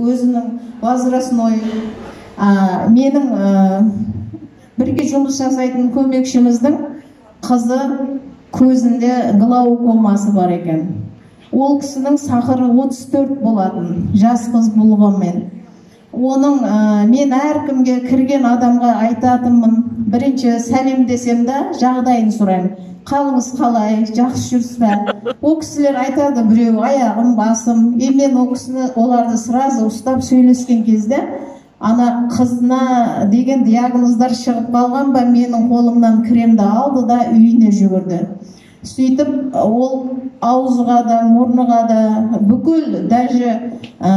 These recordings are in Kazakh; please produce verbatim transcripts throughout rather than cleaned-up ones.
Өзінің возрастной менің бірге жұмыс жасайтын көмекшіміздің қызы көзінде глаукомасы бар екен. Ол кісінің сахары отыз төрт болатын, жас қыз болғанмен. Оның мен әркімге кірген адамға айтатынмын, бірінші сәлемдесем де жағдайын сұраймын. Қалыңыз қалай, жақсы жүрсіз бе? О кісілер айтады, біреу аяғым, басым. И мен о кісіні оларды сразу ұстап сөйлескен кезде, ана қызына деген диагноздар шығып қалған ба, менің қолымнан кремді алды да үйіне жүгірді. Сөйтіп, ол аузыға да, мұрныға да, бүкіл, даже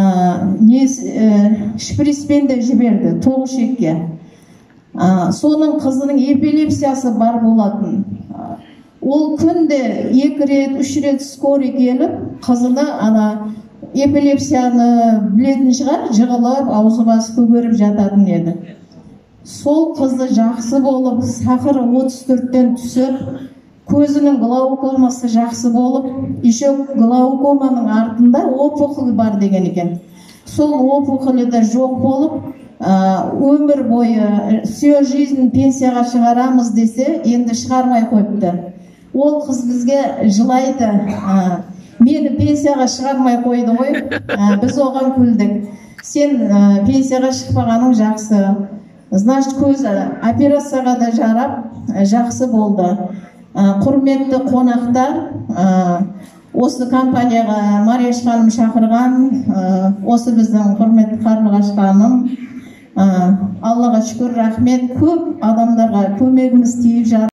шприспен де жіберді, тоғышекке. Соның қызының эпилепсиясы бар болатын. Ол күнде екі рет, үш рет скорый келіп, қызына ана эпилепсияны білетін шығар, жығылып, аузы басы көгеріп жататын еді. Сол қызы жақсы болып, сахары отыз төрттен түсіп, көзінің глаукомасы жақсы болып, еще глаукоманың артында опухоль бар деген екен. Сол опухолі де жоқ болып, өмір бойы всю жизнь пенсияға шығарамыз десе, енді шығармай қойыпты. Ол қыз бізге жылайды, мені пенсияға шығармай қойды ғой, біз оған күлдік. Сен пенсияға шықпағаның жақсы. Значит, көзі операцияға да жарап, жақсы болды. Құрметті қонақтар, осы компанияға Марияш ханым шақырған, осы біздің құрметті Қарлығаш ханым. Аллаға шүкір, рахмет, көп адамдарға көмегіміз тиіп жатыр.